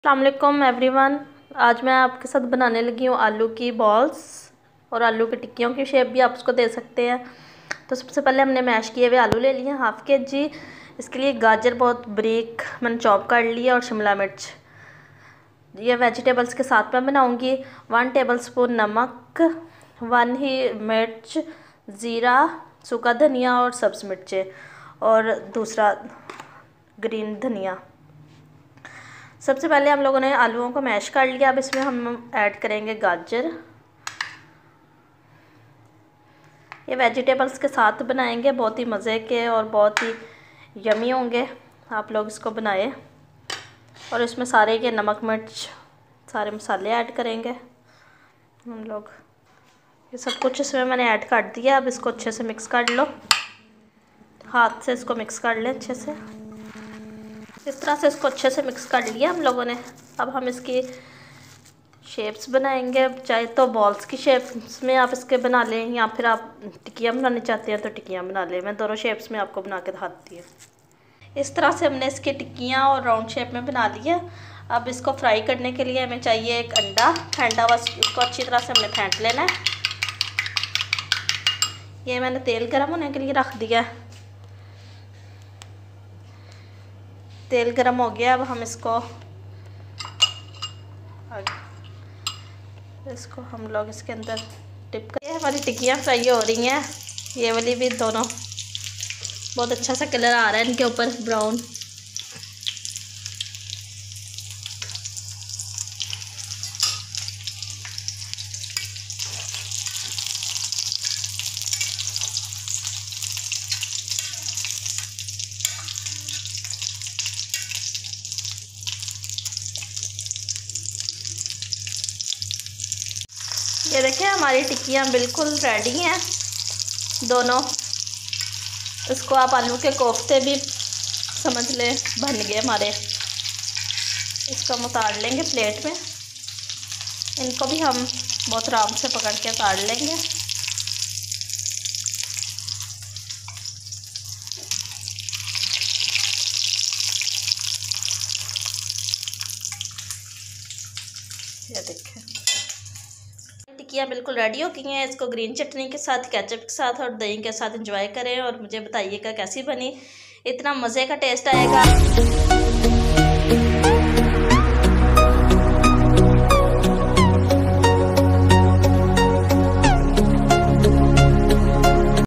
अस्सलाम वालेकुम एवरीवन। आज मैं आपके साथ बनाने लगी हूँ आलू की बॉल्स और आलू की टिक्कियों की शेप भी आप उसको दे सकते हैं। तो सबसे पहले हमने मैश किए हुए आलू ले लिए हाफ़ के जी। इसके लिए गाजर बहुत बारीक मैंने चॉप कर लिया और शिमला मिर्च, ये वेजिटेबल्स के साथ मैं बनाऊँगी। 1 टेबलस्पून नमक, 1 ही मिर्च, ज़ीरा, सूखा धनिया और सब्ज़ मिर्चें और दूसरा ग्रीन धनिया। सबसे पहले हम लोगों ने आलूओं को मैश कर लिया। अब इसमें हम ऐड करेंगे गाजर। ये वेजिटेबल्स के साथ बनाएंगे, बहुत ही मज़े के और बहुत ही यमी होंगे। आप लोग इसको बनाएं और इसमें सारे के नमक मिर्च सारे मसाले ऐड करेंगे हम लोग। ये सब कुछ इसमें मैंने ऐड कर दिया। अब इसको अच्छे से मिक्स कर लो, हाथ से इसको मिक्स कर लें अच्छे से। इस तरह से इसको अच्छे से मिक्स कर लिया हम लोगों ने। अब हम इसकी शेप्स बनाएंगे, चाहे तो बॉल्स की शेप्स में आप इसके बना लें या फिर आप टिक्कियाँ बनाना चाहते हैं तो टिक्कियाँ बना लें। मैं दोनों शेप्स में आपको बना के दिखाती हूँ। इस तरह से हमने इसकी टिक्कियाँ और राउंड शेप में बना लिया। अब इसको फ्राई करने के लिए हमें चाहिए एक अंडा फेंटा हुआ। इसको अच्छी तरह से हमने फेंट लेना है। ये मैंने तेल गर्म होने के लिए रख दिया है। तेल गरम हो गया। अब हम इसको हम लोग इसके अंदर डिप कर। हमारी टिक्कियाँ फ्राई हो रही हैं। ये वाली भी दोनों बहुत अच्छा सा कलर आ रहा है इनके ऊपर ब्राउन। ये देखिए हमारी टिक्कियाँ बिल्कुल रेडी हैं दोनों। इसको आप आलू के कोफ्ते भी समझ लें, बन गए हमारे। इसको हम उतार लेंगे प्लेट में। इनको भी हम बहुत आराम से पकड़ के उतार लेंगे। ये देखिए टिक्कियाँ बिल्कुल रेडी हो गई हैं। इसको ग्रीन चटनी के साथ, केचप के साथ और दही के साथ एंजॉय करें और मुझे बताइएगा कैसी बनी। इतना मज़े का टेस्ट आएगा।